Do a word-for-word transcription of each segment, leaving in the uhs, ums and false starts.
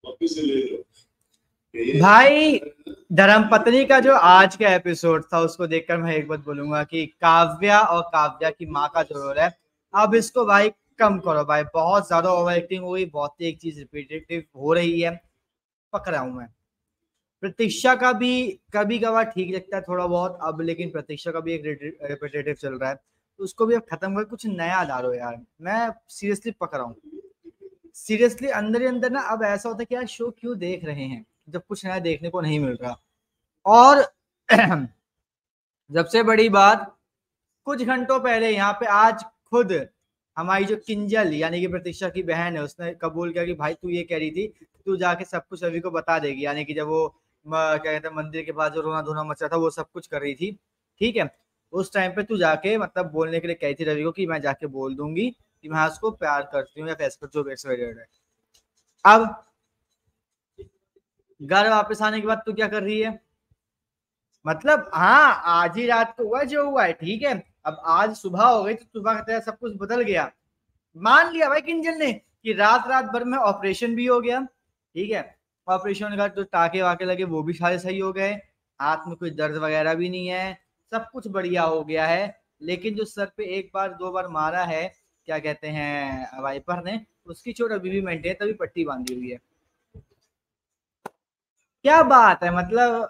भाई धर्मपत्नी का जो आज का एपिसोड था उसको देखकर मैं एक बात बोलूंगा कि काव्या और काव्या की माँ का जो रोल है, अब इसको भाई कम करो भाई। बहुत ज्यादा ओवर एक्टिंग हुई, बहुत ही एक चीज रिपीटेटिव हो रही है। पक रहा हूं मैं। प्रतीक्षा का भी कभी कभार ठीक लगता है थोड़ा बहुत अब, लेकिन प्रतीक्षा का भी एक रिपीटेटिव चल रहा है, तो उसको भी अब खत्म कर कुछ नया डालो यार। मैं सीरियसली पक रहा हूँ। सीरियसली अंदर ही अंदर ना अब ऐसा होता है कि यार शो क्यों देख रहे हैं जब कुछ नया देखने को नहीं मिल रहा। और सबसे बड़ी बात, कुछ घंटों पहले यहाँ पे आज खुद हमारी जो किंजल यानी कि प्रतीक्षा की बहन है उसने कबूल किया कि भाई तू ये कह रही थी तू जाके सब कुछ रवि को बता देगी, यानी कि जब वो म, क्या कहते हैं मंदिर के पास जो रोना धोना मचा था वो सब कुछ कर रही थी, ठीक है। उस टाइम पे तू जाके मतलब बोलने के लिए कही थी रवि को कि मैं जाके बोल दूंगी कि मैं उसको प्यार करती हूँ या फैसला जो है। अब घर वापस आने के बाद तू क्या कर रही है? मतलब हाँ आज ही रात को हुआ जो हुआ है, ठीक है। अब आज सुबह हो गई तो सुबह का सब कुछ बदल गया। मान लिया भाई किंजल ने कि रात रात भर में ऑपरेशन भी हो गया, ठीक है। ऑपरेशन का जो टाके वाके लगे वो भी सारे सही हो गए, हाथ में कोई दर्द वगैरह भी नहीं है, सब कुछ बढ़िया हो गया है। लेकिन जो सर पे एक बार दो बार मारा है क्या कहते हैं वाइपर ने, उसकी चोट अभी भी मेंटेन, तभी पट्टी बांधी हुई है। क्या बात है मतलब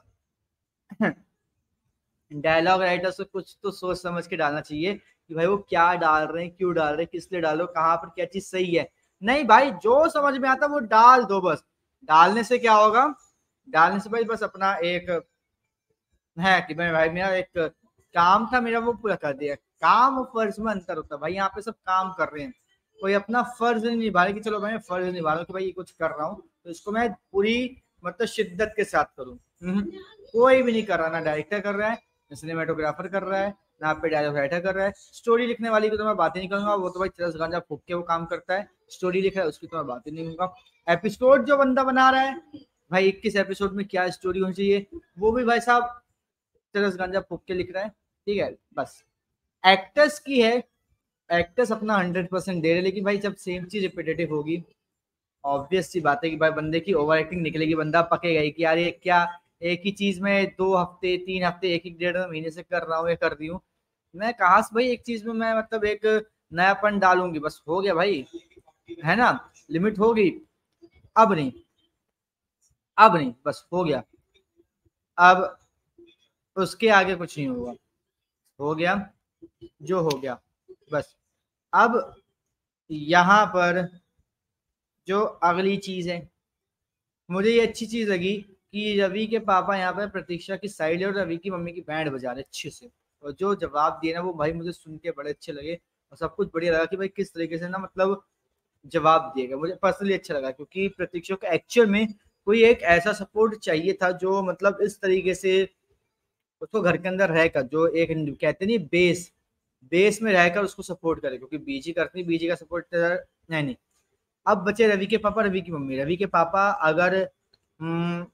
डायलॉग राइटर से कुछ तो सोच समझ के डालना चाहिए कि भाई वो क्या डाल रहे हैं, क्यों डाल रहे हैं, किस लिए डालो, कहाँ पर क्या चीज सही है। नहीं भाई जो समझ में आता वो डाल दो बस। डालने से क्या होगा? डालने से भाई बस अपना एक है कि मैं भाई मेरा एक काम था मेरा वो पूरा कर दिया। काम और फर्ज में अंतर होता है भाई, यहाँ पे सब काम कर रहे हैं, कोई अपना फर्ज नहीं निभा रहे कि चलो भाई मैं फर्ज निभा रहा हूँ कि भाई ये कुछ कर रहा हूँ तो इसको मैं पूरी मतलब शिद्दत के साथ करूँ। कोई भी नहीं कर रहा, ना डायरेक्टर कर रहा है, ना सिनेमेटोग्राफर कर रहा है, ना पे डायलॉग राइटर कर रहा है। स्टोरी लिखने वाली की तो मैं बात ही नहीं करूंगा, वो तो भाई चरस गांजा फूक के वो काम करता है। स्टोरी लिख रहा है उसकी तो मैं बात ही नहीं करूंगा। एपिसोड जो बंदा बना रहा है भाई इक्कीस एपिसोड में क्या स्टोरी होनी चाहिए वो भी भाई साहब चरस गांजा फूक के लिख रहा है, ठीक है। बस एक्टर्स की है, एक्टर्स अपना हंड्रेड परसेंट दे रहे, लेकिन भाई जब सेम चीज रिपीटेटिव होगी ऑब्वियस सी बात है कि भाई बंदे की ओवर एक्टिंग निकलेगी, बंदा पकेगा ही कि यार ये क्या एक ही चीज में दो हफ्ते तीन हफ्ते एक एक डेढ़ महीने से कर रहा हूँ या कर रही हूँ। मैं कहा से भाई एक चीज में मैं मतलब एक नयापन डालूंगी, बस हो गया भाई, है ना। लिमिट हो गई, अब नहीं, अब नहीं, बस हो गया। अब उसके आगे कुछ नहीं होगा, हो गया जो हो गया बस। अब यहाँ पर जो अगली चीज है, मुझे ये अच्छी चीज लगी कि रवि के पापा यहाँ पर प्रतीक्षा की साइड है और रवि की मम्मी की बैंड बजा रहे अच्छे से, और जो जवाब दिए ना वो भाई मुझे सुन के बड़े अच्छे लगे और सब कुछ बढ़िया लगा कि भाई किस तरीके से ना मतलब जवाब दिएगा। मुझे पर्सनली अच्छा लगा क्योंकि प्रतीक्षा को एक्चुअल में कोई एक ऐसा सपोर्ट चाहिए था जो मतलब इस तरीके से उसको घर के अंदर रहकर जो एक कहते नहीं बेस बेस में रहकर उसको सपोर्ट करे, क्योंकि बीजी करती बीजी का सपोर्ट नहीं नहीं। अब बचे रवि के पापा, रवि की मम्मी। रवि के पापा अगर हम्म,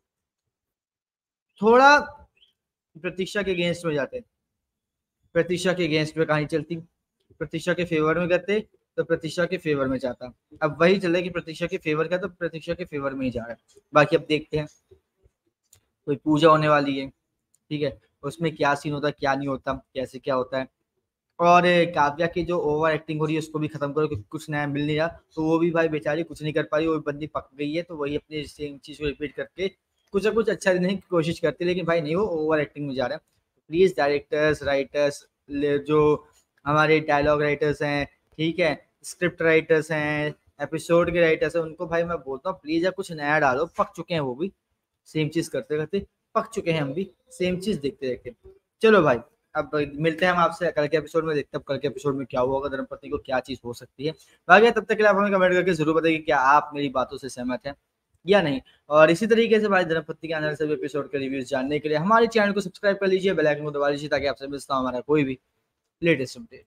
थोड़ा प्रतीक्षा के अगेंस्ट में जाते, प्रतीक्षा के अगेंस्ट में कहानी चलती, प्रतीक्षा के फेवर में करते तो प्रतीक्षा के फेवर में जाता। अब वही चल रहा है कि प्रतीक्षा के फेवर का तो प्रतीक्षा के फेवर में ही जा रहा है। बाकी अब देखते हैं, कोई पूजा होने वाली है, ठीक है, उसमें क्या सीन होता है क्या नहीं होता, कैसे क्या होता है। और काव्या की जो ओवर एक्टिंग हो रही है उसको भी खत्म करो क्योंकि कुछ नया मिल नहीं रहा, तो वो भी भाई बेचारी कुछ नहीं कर पा रही, वो बंदी पक गई है तो वही अपनी सेम चीज को रिपीट करके कुछ ना कुछ अच्छा देने की कोशिश करती है, लेकिन भाई नहीं वो ओवर एक्टिंग में जा रहा है। प्लीज डायरेक्टर्स राइटर्स जो हमारे डायलॉग राइटर्स हैं, ठीक है, स्क्रिप्ट राइटर्स हैं, एपिसोड के राइटर्स हैं, उनको भाई मैं बोलता हूँ प्लीज यार कुछ नया डालो। पक चुके हैं वो भी सेम चीज करते करते, पक चुके हैं हम भी सेम चीज देखते देखते। चलो भाई अब मिलते हैं हम आपसे कल के एपिसोड में, देखते हैं कल के एपिसोड में क्या होगा, धर्मपत्नी को क्या चीज हो सकती है। बाकी तब तक के लिए आप हमें कमेंट करके जरूर बताइए क्या आप मेरी बातों से सहमत हैं या नहीं। और इसी तरीके से भाई धर्मपत्नी के आने वाले सभी एपिसोड के रिव्यूज जानने के लिए हमारे चैनल को सब्सक्राइब कर लीजिए, बेल आइकन को दबा लीजिए ताकि आपसे मिलता हूं हमारा कोई भी लेटेस्ट अपडेट।